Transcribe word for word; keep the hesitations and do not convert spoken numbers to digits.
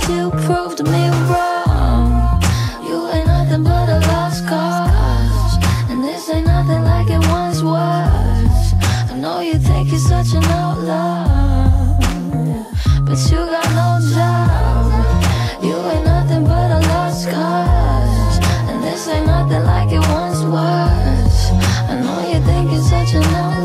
you proved me wrong. You ain't nothing but a lost cause, and this ain't nothing like it once was. I know you think you're such an outlaw, but you got no job. You ain't nothing but a lost cause, and this ain't nothing like it once was. I know you think you're such an outlaw.